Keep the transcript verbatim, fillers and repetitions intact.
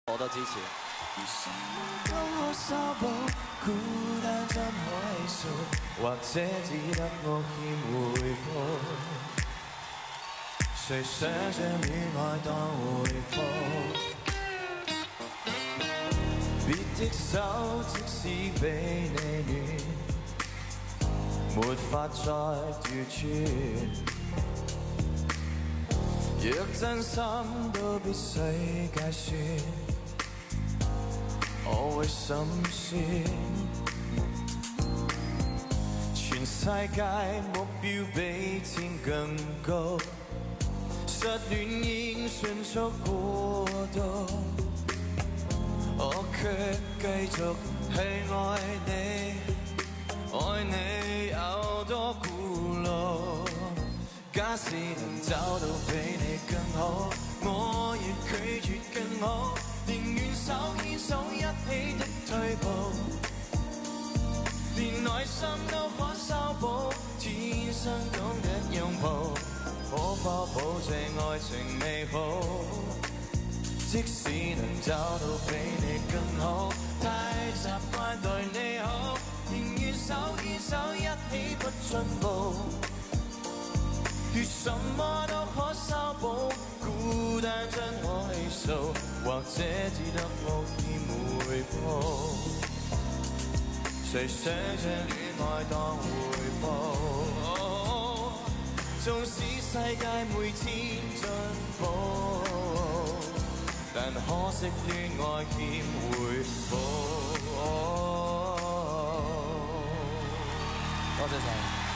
我都支持。 都可修補，孤單怎可數？或者只得我欠回報。誰想將戀愛當回報？別的手即使比你暖，沒法再調轉。若真心都必須計算。 我會心酸，全世界目標比天更高，失戀應迅速過渡，我卻繼續去愛你，愛你有多古老。假使能找到比你更好，我亦拒絕更好。 寧願手牽手一起的退步，連內心都可修補，天生懂得擁抱，可否保證愛情美好？即使能找到比你更好，太習慣對你好，寧願手牽手一起不進步，越什麼都可修補，孤單真可氣數。 或者只得我欠回報，誰想將戀愛當回報？縱使世界每天進步，但可惜戀愛欠回報。多謝晒。